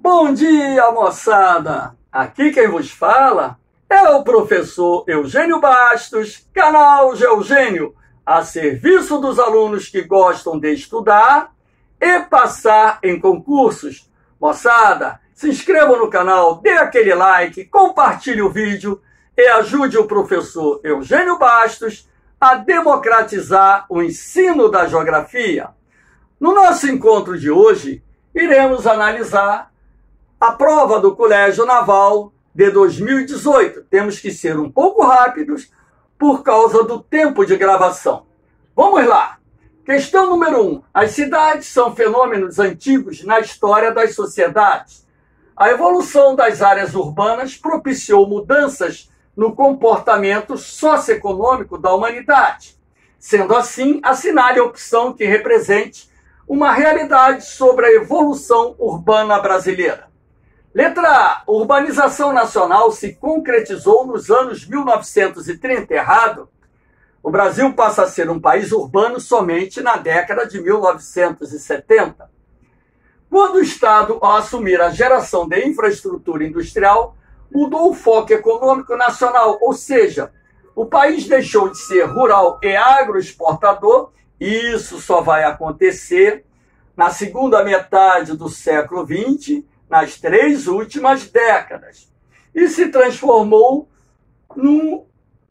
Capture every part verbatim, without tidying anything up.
Bom dia, moçada! Aqui quem vos fala é o professor Eugênio Bastos, canal Geugênio, a serviço dos alunos que gostam de estudar e passar em concursos. Moçada, se inscreva no canal, dê aquele like, compartilhe o vídeo e ajude o professor Eugênio Bastos a democratizar o ensino da geografia. No nosso encontro de hoje, iremos analisar a prova do Colégio Naval de dois mil e dezoito. Temos que ser um pouco rápidos por causa do tempo de gravação. Vamos lá! Questão número um. As cidades são fenômenos antigos na história das sociedades. A evolução das áreas urbanas propiciou mudanças no comportamento socioeconômico da humanidade. Sendo assim, assinale a opção que represente uma realidade sobre a evolução urbana brasileira. Letra A. Urbanização nacional se concretizou nos anos mil novecentos e trinta. Errado. O Brasil passa a ser um país urbano somente na década de mil novecentos e setenta. Quando o Estado, ao assumir a geração de infraestrutura industrial, mudou o foco econômico nacional, ou seja, o país deixou de ser rural e agroexportador. Isso só vai acontecer na segunda metade do século vinte, nas três últimas décadas, e se transformou num,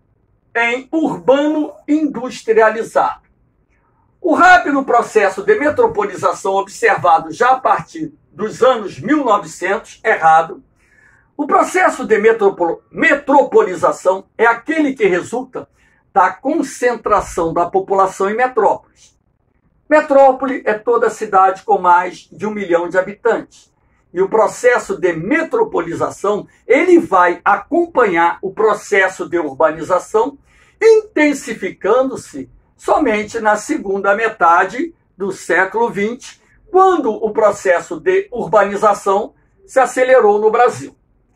em urbano industrializado. O rápido processo de metropolização observado já a partir dos anos mil e novecentos, errado. O processo de metropol, metropolização é aquele que resulta da concentração da população em metrópoles. Metrópole é toda cidade com mais de um milhão de habitantes. E o processo de metropolização, ele vai acompanhar o processo de urbanização, intensificando-se somente na segunda metade do século vinte, quando o processo de urbanização se acelerou no Brasil.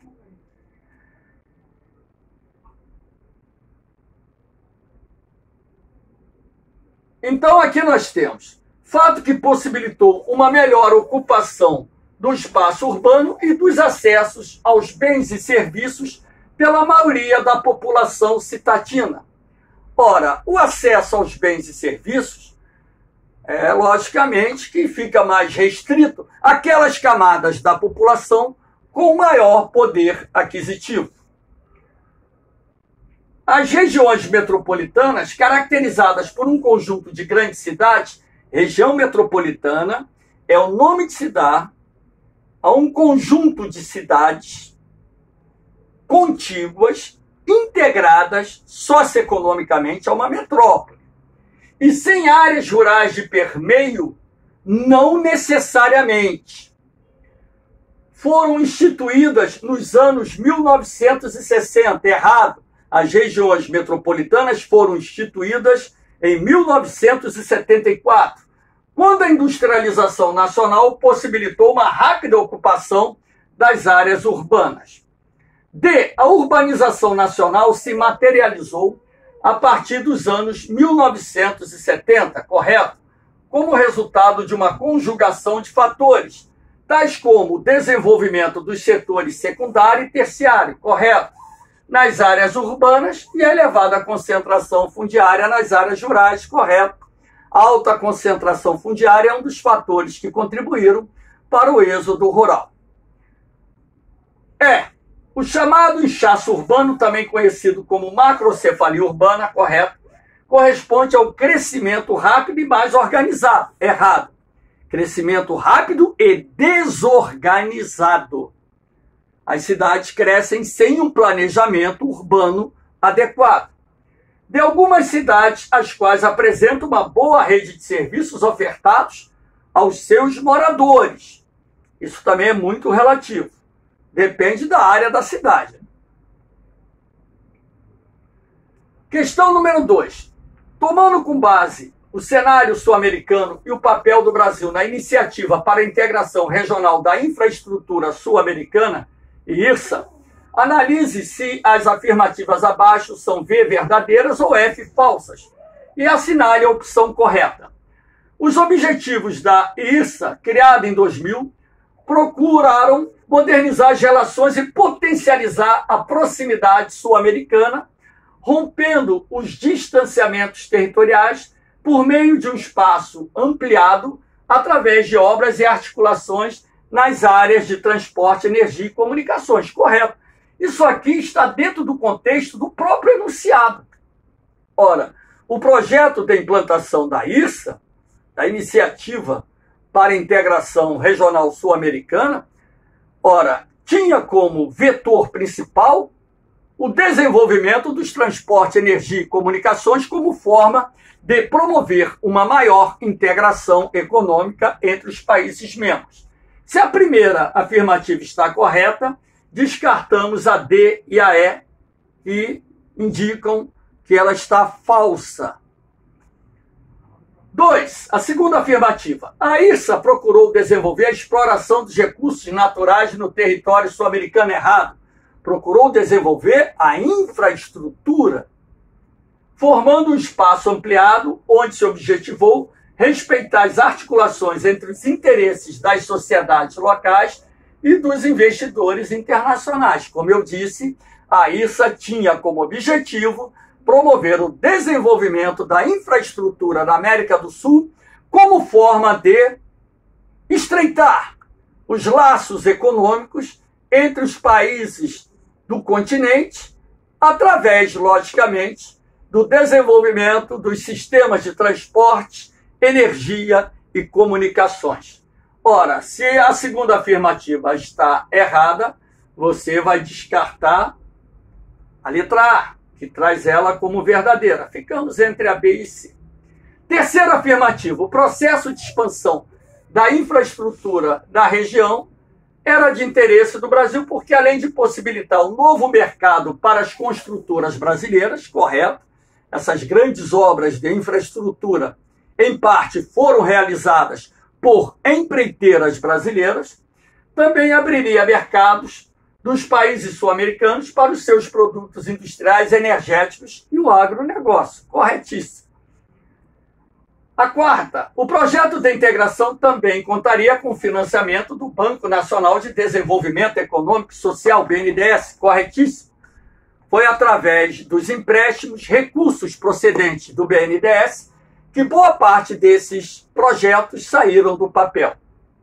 Então aqui nós temos fato que possibilitou uma melhor ocupação do espaço urbano e dos acessos aos bens e serviços pela maioria da população citatina. Ora, o acesso aos bens e serviços é, logicamente, que fica mais restrito àquelas camadas da população com maior poder aquisitivo. As regiões metropolitanas, caracterizadas por um conjunto de grandes cidades, região metropolitana é o nome de se dá a um conjunto de cidades contíguas, integradas socioeconomicamente a uma metrópole. E sem áreas rurais de permeio, não necessariamente. Foram instituídas nos anos mil novecentos e sessenta, errado. As regiões metropolitanas foram instituídas em mil novecentos e setenta e quatro. Quando a industrialização nacional possibilitou uma rápida ocupação das áreas urbanas. D. A urbanização nacional se materializou a partir dos anos mil novecentos e setenta, correto? Como resultado de uma conjugação de fatores, tais como o desenvolvimento dos setores secundário e terciário, correto? Nas áreas urbanas e a elevada concentração fundiária nas áreas rurais, correto? A alta concentração fundiária é um dos fatores que contribuíram para o êxodo rural. É, o chamado inchaço urbano, também conhecido como macrocefalia urbana, correto, corresponde ao crescimento rápido e mais organizado. Errado. Crescimento rápido e desorganizado. As cidades crescem sem um planejamento urbano adequado. De algumas cidades, as quais apresentam uma boa rede de serviços ofertados aos seus moradores. Isso também é muito relativo. Depende da área da cidade. Questão número dois. Tomando com base o cenário sul-americano e o papel do Brasil na iniciativa para a integração regional da infraestrutura sul-americana, I R S A, analise se as afirmativas abaixo são V verdadeiras ou F falsas e assinale a opção correta. Os objetivos da I R S A, criada em dois mil, procuraram modernizar as relações e potencializar a proximidade sul-americana, rompendo os distanciamentos territoriais por meio de um espaço ampliado através de obras e articulações nas áreas de transporte, energia e comunicações. Correto. Isso aqui está dentro do contexto do próprio enunciado. Ora, o projeto de implantação da I R S A, da Iniciativa para a Integração Regional Sul-Americana, ora, tinha como vetor principal o desenvolvimento dos transportes, energia e comunicações como forma de promover uma maior integração econômica entre os países membros. Se a primeira afirmativa está correta, descartamos a D e a E, que indicam que ela está falsa. Dois, a segunda afirmativa. A I R S A procurou desenvolver a exploração dos recursos naturais no território sul-americano. Errado. Procurou desenvolver a infraestrutura, formando um espaço ampliado onde se objetivou respeitar as articulações entre os interesses das sociedades locais e dos investidores internacionais. Como eu disse, a I R S A tinha como objetivo promover o desenvolvimento da infraestrutura na América do Sul como forma de estreitar os laços econômicos entre os países do continente, através, logicamente, do desenvolvimento dos sistemas de transporte, energia e comunicações. Ora, se a segunda afirmativa está errada, você vai descartar a letra A, que traz ela como verdadeira. Ficamos entre a B e C. Terceira afirmativa, o processo de expansão da infraestrutura da região era de interesse do Brasil, porque além de possibilitar um novo mercado para as construtoras brasileiras, correto, essas grandes obras de infraestrutura, em parte, foram realizadas por empreiteiras brasileiras, também abriria mercados dos países sul-americanos para os seus produtos industriais, energéticos e o agronegócio. Corretíssimo. A quarta, o projeto de integração também contaria com o financiamento do Banco Nacional de Desenvolvimento Econômico e Social, B N D E S. Corretíssimo. Foi através dos empréstimos, recursos procedentes do B N D E S, que boa parte desses projetos saíram do papel.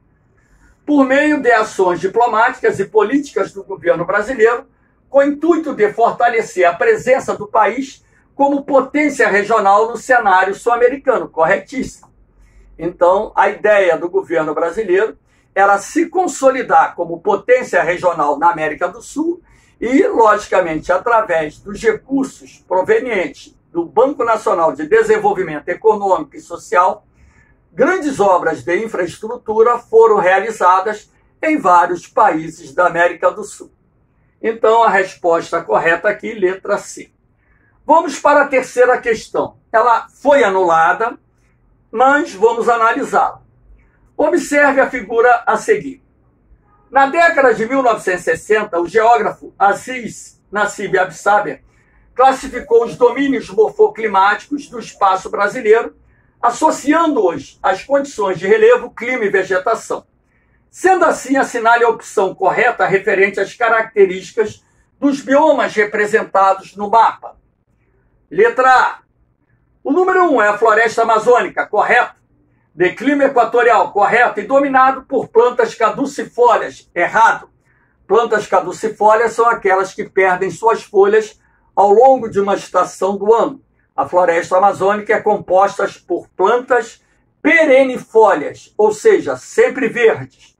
Por meio de ações diplomáticas e políticas do governo brasileiro, com o intuito de fortalecer a presença do país como potência regional no cenário sul-americano. Corretíssimo. Então, a ideia do governo brasileiro era se consolidar como potência regional na América do Sul e, logicamente, através dos recursos provenientes do Banco Nacional de Desenvolvimento Econômico e Social, grandes obras de infraestrutura foram realizadas em vários países da América do Sul. Então, a resposta correta aqui, letra C. Vamos para a terceira questão. Ela foi anulada, mas vamos analisá-la. Observe a figura a seguir. Na década de mil novecentos e sessenta, o geógrafo Aziz Nassib Absaber classificou os domínios morfoclimáticos do espaço brasileiro, associando-os às condições de relevo, clima e vegetação. Sendo assim, assinale a opção correta referente às características dos biomas representados no mapa. Letra A. O número um é a floresta amazônica, correto? De clima equatorial, correto? E dominado por plantas caducifólias, errado. Plantas caducifólias são aquelas que perdem suas folhas ao longo de uma estação do ano. A floresta amazônica é composta por plantas perennifólias, ou seja, sempre verdes,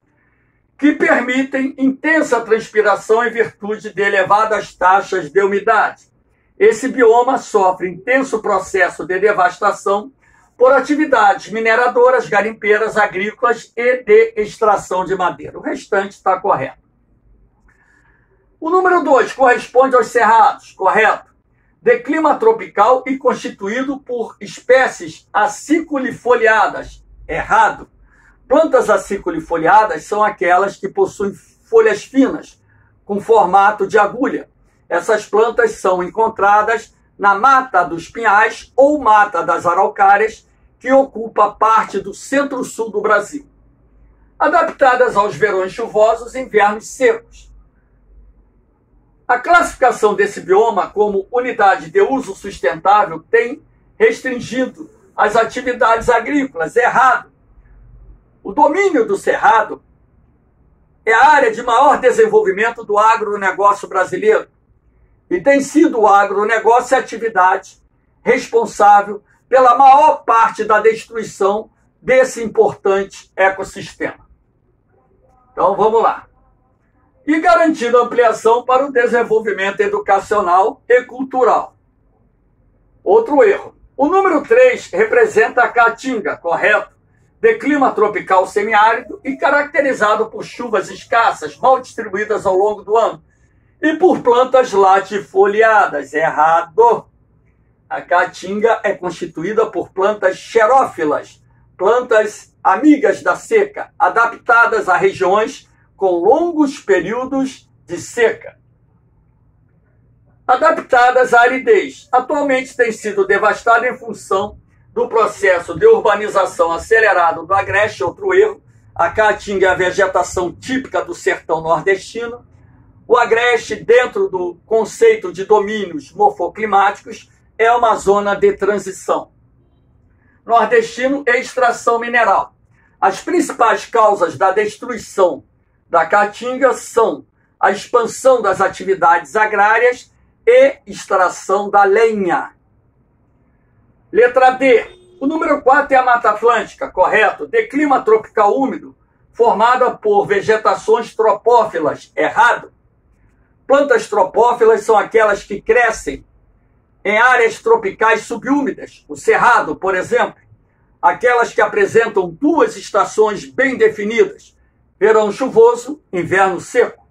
que permitem intensa transpiração em virtude de elevadas taxas de umidade. Esse bioma sofre intenso processo de devastação por atividades mineradoras, garimpeiras, agrícolas e de extração de madeira. O restante está correto. O número dois corresponde aos cerrados, correto? De clima tropical e constituído por espécies aciculifoliadas, errado. Plantas aciculifoliadas são aquelas que possuem folhas finas, com formato de agulha. Essas plantas são encontradas na Mata dos Pinhais ou Mata das Araucárias, que ocupa parte do centro-sul do Brasil. adaptadas aos verões chuvosos e invernos secos. A classificação desse bioma como unidade de uso sustentável tem restringido as atividades agrícolas. Errado. O domínio do cerrado é a área de maior desenvolvimento do agronegócio brasileiro e tem sido o agronegócio a atividade responsável pela maior parte da destruição desse importante ecossistema. Então, vamos lá. E garantindo ampliação para o desenvolvimento educacional e cultural. Outro erro. O número três representa a caatinga, correto? De clima tropical semiárido e caracterizado por chuvas escassas, mal distribuídas ao longo do ano, e por plantas latifoliadas. Errado. A caatinga é constituída por plantas xerófilas, plantas amigas da seca, adaptadas a regiões com longos períodos de seca. Adaptadas à aridez. Atualmente tem sido devastada em função do processo de urbanização acelerado do agreste. Outro erro. A caatinga é a vegetação típica do sertão nordestino. O agreste, dentro do conceito de domínios morfoclimáticos, é uma zona de transição. Nordestino e extração mineral. As principais causas da destruição da caatinga são a expansão das atividades agrárias e extração da lenha. Letra D. O número quatro é a Mata Atlântica, correto? De clima tropical úmido, formada por vegetações tropófilas. Errado. Plantas tropófilas são aquelas que crescem em áreas tropicais subúmidas, o cerrado, por exemplo, aquelas que apresentam duas estações bem definidas, verão chuvoso, inverno seco,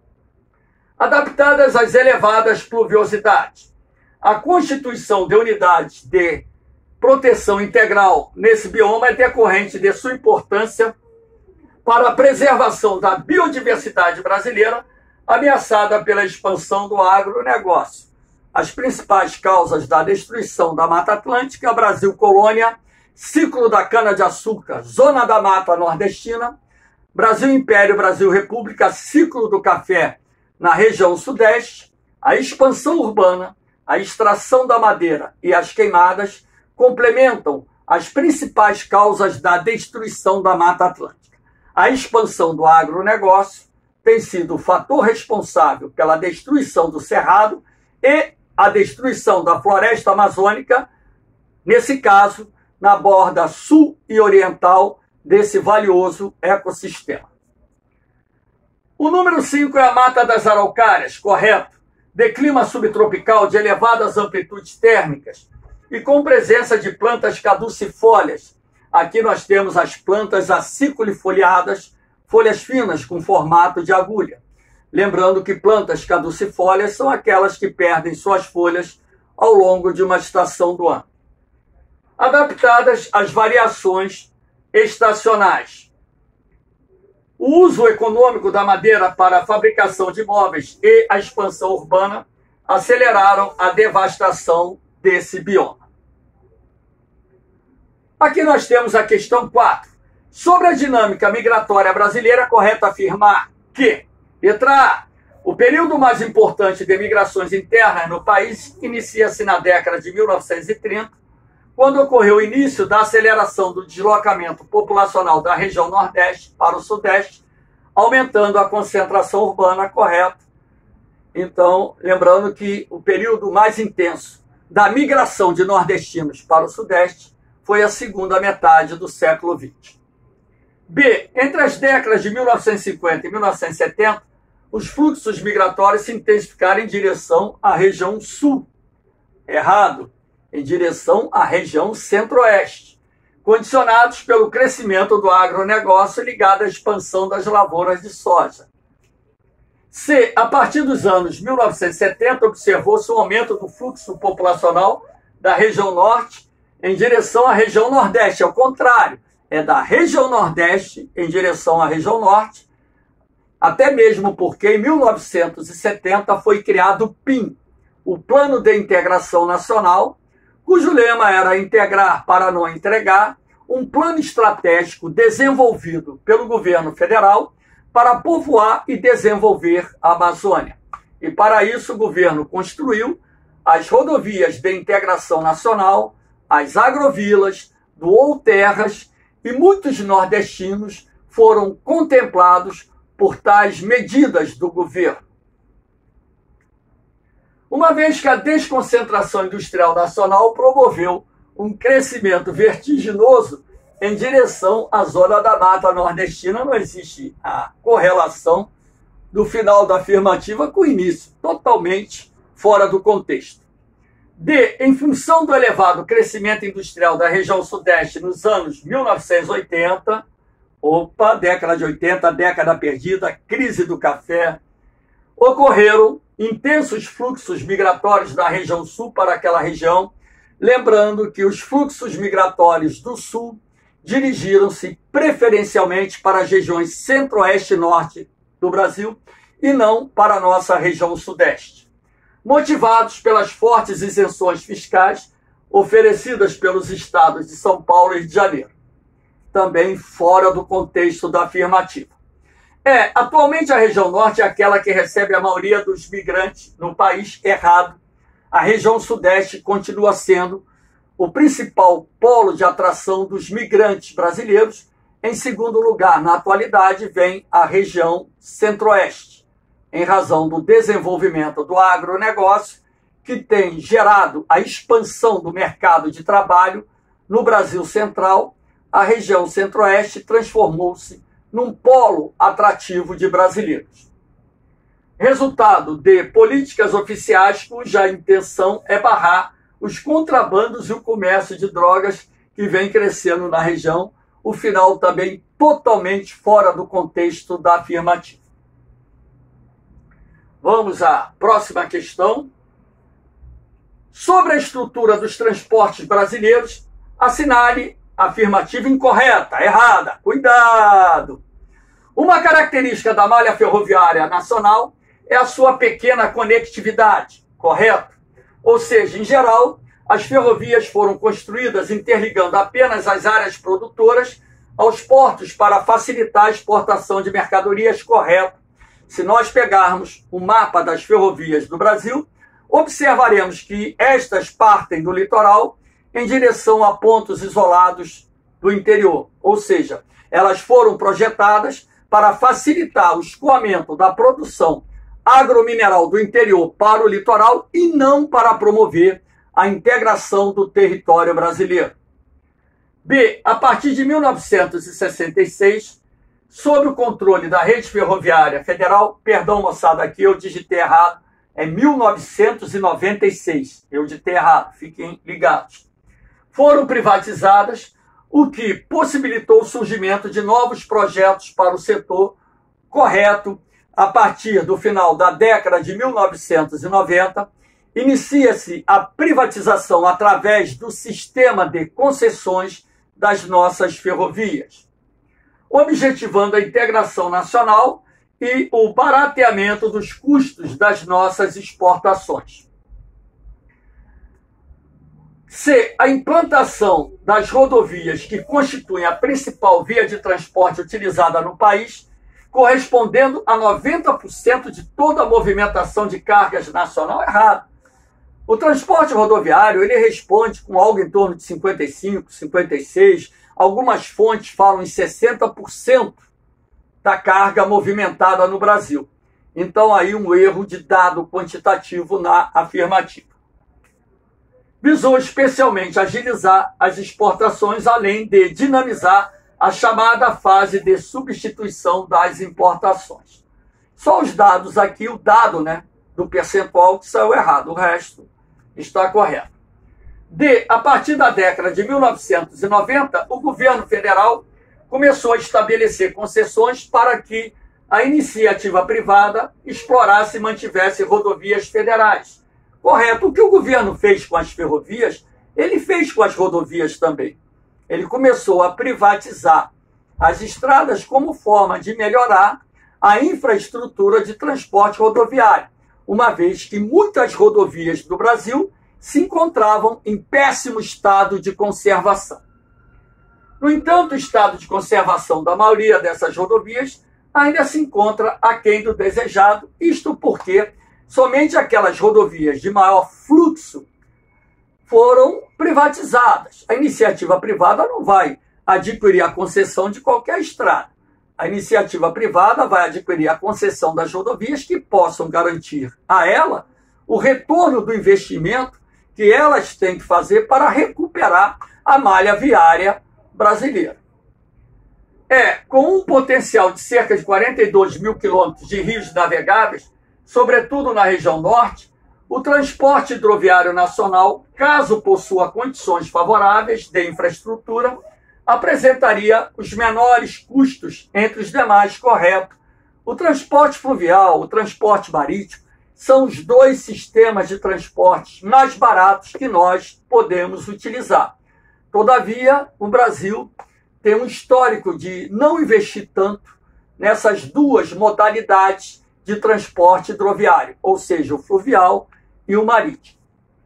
adaptadas às elevadas pluviosidades. A constituição de unidades de proteção integral nesse bioma é decorrente de sua importância para a preservação da biodiversidade brasileira, ameaçada pela expansão do agronegócio. As principais causas da destruição da Mata Atlântica: Brasil Colônia, ciclo da cana-de-açúcar, zona da mata nordestina, Brasil Império, Brasil República, ciclo do café na região sudeste, a expansão urbana, a extração da madeira e as queimadas complementam as principais causas da destruição da Mata Atlântica. A expansão do agronegócio tem sido o fator responsável pela destruição do cerrado e a destruição da floresta amazônica, nesse caso, na borda sul e oriental desse valioso ecossistema. O número cinco é a Mata das Araucárias, correto? De clima subtropical de elevadas amplitudes térmicas e com presença de plantas caducifólias. Aqui nós temos as plantas aciculifoliadas, folhas finas com formato de agulha. Lembrando que plantas caducifólias são aquelas que perdem suas folhas ao longo de uma estação do ano. Adaptadas às variações estacionais. O uso econômico da madeira para a fabricação de móveis e a expansão urbana aceleraram a devastação desse bioma. Aqui nós temos a questão quatro. Sobre a dinâmica migratória brasileira, é correto afirmar que, letra A, o período mais importante de migrações internas no país inicia-se na década de mil novecentos e trinta, quando ocorreu o início da aceleração do deslocamento populacional da região Nordeste para o Sudeste, aumentando a concentração urbana, correto? Então, lembrando que o período mais intenso da migração de nordestinos para o Sudeste foi a segunda metade do século vinte. B. Entre as décadas de mil novecentos e cinquenta e mil novecentos e setenta, os fluxos migratórios se intensificaram em direção à região sul. Errado. Em direção à região centro-oeste, condicionados pelo crescimento do agronegócio ligado à expansão das lavouras de soja. C. A partir dos anos mil novecentos e setenta, observou-se um aumento do fluxo populacional da região norte em direção à região nordeste. Ao contrário, é da região nordeste em direção à região norte, até mesmo porque em mil novecentos e setenta foi criado o P I N, o Plano de Integração Nacional, cujo lema era integrar para não entregar, um plano estratégico desenvolvido pelo governo federal para povoar e desenvolver a Amazônia. E para isso o governo construiu as rodovias de integração nacional, as agrovilas, doou terras e muitos nordestinos foram contemplados por tais medidas do governo. Uma vez que a desconcentração industrial nacional promoveu um crescimento vertiginoso em direção à zona da Mata Nordestina, não existe a correlação do final da afirmativa com o início, totalmente fora do contexto. D. Em função do elevado crescimento industrial da região sudeste nos anos mil novecentos e oitenta, opa, década de oitenta, década perdida, crise do café, ocorreram intensos fluxos migratórios da região sul para aquela região, lembrando que os fluxos migratórios do sul dirigiram-se preferencialmente para as regiões centro-oeste e norte do Brasil e não para a nossa região sudeste, motivados pelas fortes isenções fiscais oferecidas pelos estados de São Paulo e Rio de Janeiro, também fora do contexto da afirmativa. É, atualmente a região norte é aquela que recebe a maioria dos migrantes no país, errado. A região sudeste continua sendo o principal polo de atração dos migrantes brasileiros. Em segundo lugar, na atualidade, vem a região centro-oeste, em razão do desenvolvimento do agronegócio, que tem gerado a expansão do mercado de trabalho no Brasil central. A região centro-oeste transformou-se num polo atrativo de brasileiros. Resultado de políticas oficiais cuja intenção é barrar os contrabandos e o comércio de drogas que vem crescendo na região, o final também totalmente fora do contexto da afirmativa. Vamos à próxima questão. Sobre a estrutura dos transportes brasileiros, assinale a afirmativa incorreta, errada. Cuidado! Uma característica da malha ferroviária nacional é a sua pequena conectividade, correto? Ou seja, em geral, as ferrovias foram construídas interligando apenas as áreas produtoras aos portos para facilitar a exportação de mercadorias, correto? Se nós pegarmos o mapa das ferrovias do Brasil, observaremos que estas partem do litoral em direção a pontos isolados do interior, ou seja, elas foram projetadas para facilitar o escoamento da produção agromineral do interior para o litoral e não para promover a integração do território brasileiro. B. A partir de mil novecentos e sessenta e seis, sob o controle da Rede Ferroviária Federal, perdão, moçada, aqui eu digitei errado, é mil novecentos e noventa e seis, eu digitei errado, fiquem ligados. Foram privatizadas, o que possibilitou o surgimento de novos projetos para o setor, correto. A partir do final da década de mil novecentos e noventa, inicia-se a privatização através do sistema de concessões das nossas ferrovias, objetivando a integração nacional e o barateamento dos custos das nossas exportações. C. A implantação das rodovias que constituem a principal via de transporte utilizada no país, correspondendo a noventa por cento de toda a movimentação de cargas nacional, errado. O transporte rodoviário ele responde com algo em torno de cinquenta e cinco por cento, cinquenta e seis por cento, algumas fontes falam em sessenta por cento da carga movimentada no Brasil. Então aí um erro de dado quantitativo na afirmativa. Visou especialmente agilizar as exportações, além de dinamizar a chamada fase de substituição das importações. Só os dados aqui, o dado, né, do percentual que saiu errado, o resto está correto. D. A partir da década de mil novecentos e noventa, o governo federal começou a estabelecer concessões para que a iniciativa privada explorasse e mantivesse rodovias federais. Correto. O que o governo fez com as ferrovias, ele fez com as rodovias também. Ele começou a privatizar as estradas como forma de melhorar a infraestrutura de transporte rodoviário, uma vez que muitas rodovias do Brasil se encontravam em péssimo estado de conservação. No entanto, o estado de conservação da maioria dessas rodovias ainda se encontra aquém do desejado, isto porque somente aquelas rodovias de maior fluxo foram privatizadas. A iniciativa privada não vai adquirir a concessão de qualquer estrada. A iniciativa privada vai adquirir a concessão das rodovias que possam garantir a ela o retorno do investimento que elas têm que fazer para recuperar a malha viária brasileira. É, com um potencial de cerca de quarenta e dois mil quilômetros de rios navegáveis, sobretudo na região norte, o transporte hidroviário nacional, caso possua condições favoráveis de infraestrutura, apresentaria os menores custos entre os demais, correto? O transporte fluvial, o transporte marítimo, são os dois sistemas de transporte mais baratos que nós podemos utilizar. Todavia, o Brasil tem um histórico de não investir tanto nessas duas modalidades de transporte hidroviário, ou seja, o fluvial e o marítimo.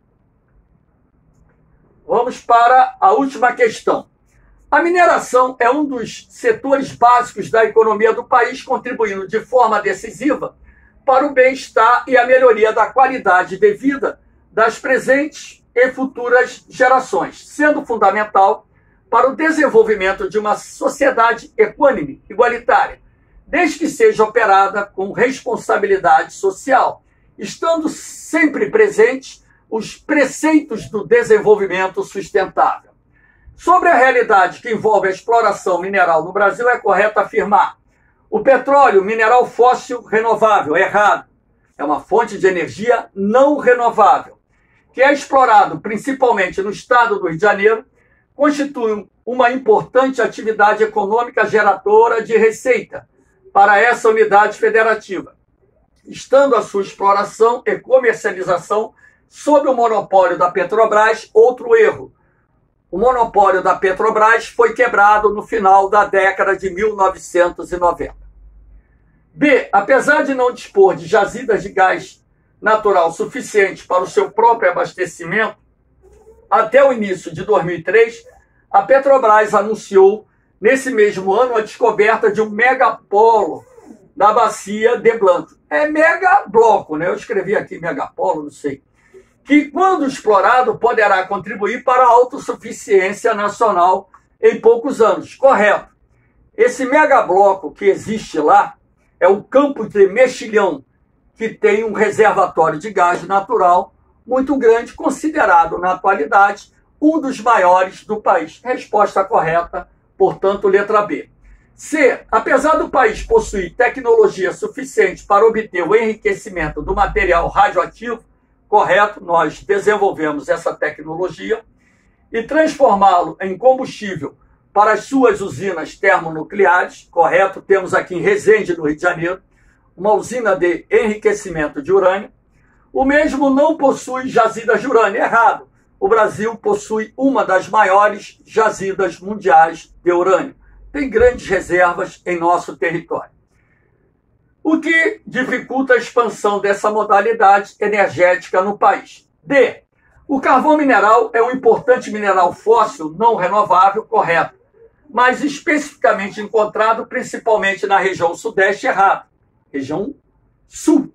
Vamos para a última questão. A mineração é um dos setores básicos da economia do país, contribuindo de forma decisiva para o bem-estar e a melhoria da qualidade de vida das presentes e futuras gerações, sendo fundamental para o desenvolvimento de uma sociedade equânime, igualitária, desde que seja operada com responsabilidade social, estando sempre presentes os preceitos do desenvolvimento sustentável. Sobre a realidade que envolve a exploração mineral no Brasil, é correto afirmar: o petróleo, mineral fóssil renovável, é errado. É uma fonte de energia não renovável, que é explorado principalmente no estado do Rio de Janeiro, constitui uma importante atividade econômica geradora de receita para essa unidade federativa, estando a sua exploração e comercialização sob o monopólio da Petrobras. Outro erro: o monopólio da Petrobras foi quebrado no final da década de mil novecentos e noventa. B. Apesar de não dispor de jazidas de gás natural suficiente para o seu próprio abastecimento, até o início de dois mil e três, a Petrobras anunciou, nesse mesmo ano, a descoberta de um megapolo da bacia de Blanco. É mega bloco, né? Eu escrevi aqui megapolo, não sei. Que, quando explorado, poderá contribuir para a autossuficiência nacional em poucos anos. Correto. Esse megabloco que existe lá é o campo de Mexilhão, que tem um reservatório de gás natural muito grande, considerado, na atualidade, um dos maiores do país. Resposta correta, portanto, letra B. C. Apesar do país possuir tecnologia suficiente para obter o enriquecimento do material radioativo, correto, nós desenvolvemos essa tecnologia, e transformá-lo em combustível para as suas usinas termonucleares, correto, temos aqui em Resende, no Rio de Janeiro, uma usina de enriquecimento de urânio. O mesmo não possui jazidas de urânio, errado. O Brasil possui uma das maiores jazidas mundiais de urânio. Tem grandes reservas em nosso território, o que dificulta a expansão dessa modalidade energética no país. D. O carvão mineral é um importante mineral fóssil não renovável, correto, mas especificamente encontrado principalmente na região sudeste, errado. Região sul.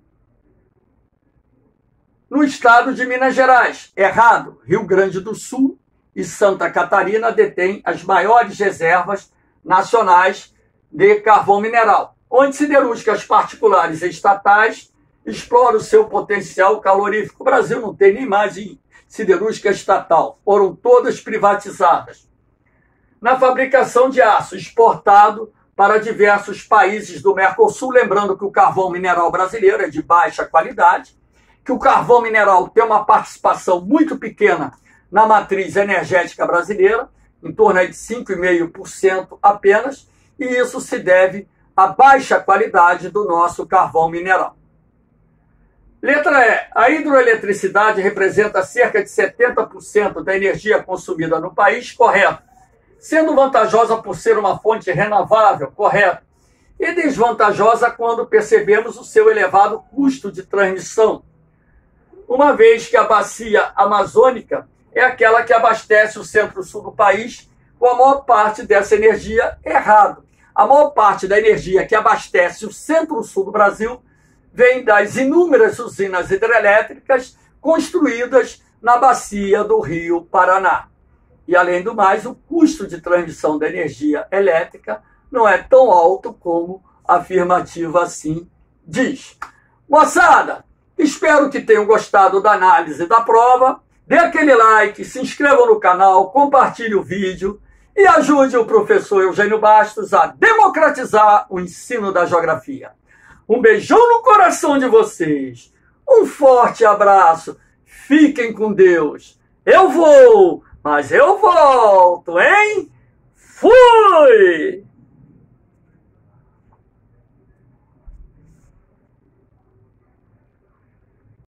No estado de Minas Gerais, errado. Rio Grande do Sul e Santa Catarina detêm as maiores reservas nacionais de carvão mineral, onde siderúrgicas particulares e estatais exploram o seu potencial calorífico. O Brasil não tem nem mais siderúrgica estatal, foram todas privatizadas. Na fabricação de aço exportado para diversos países do Mercosul, lembrando que o carvão mineral brasileiro é de baixa qualidade, que o carvão mineral tem uma participação muito pequena na matriz energética brasileira, em torno de cinco vírgula cinco por cento apenas, e isso se deve à baixa qualidade do nosso carvão mineral. Letra E. A hidroeletricidade representa cerca de setenta por cento da energia consumida no país, correto, sendo vantajosa por ser uma fonte renovável, correto, e desvantajosa quando percebemos o seu elevado custo de transmissão, uma vez que a bacia amazônica é aquela que abastece o centro-sul do país com a maior parte dessa energia errado. A maior parte da energia que abastece o centro-sul do Brasil vem das inúmeras usinas hidrelétricas construídas na bacia do Rio Paraná. E, além do mais, o custo de transmissão da energia elétrica não é tão alto como a afirmativa assim diz. Moçada, espero que tenham gostado da análise da prova. Dê aquele like, se inscreva no canal, compartilhe o vídeo e ajude o professor Eugênio Bastos a democratizar o ensino da geografia. Um beijão no coração de vocês. Um forte abraço. Fiquem com Deus. Eu vou, mas eu volto, hein? Fui!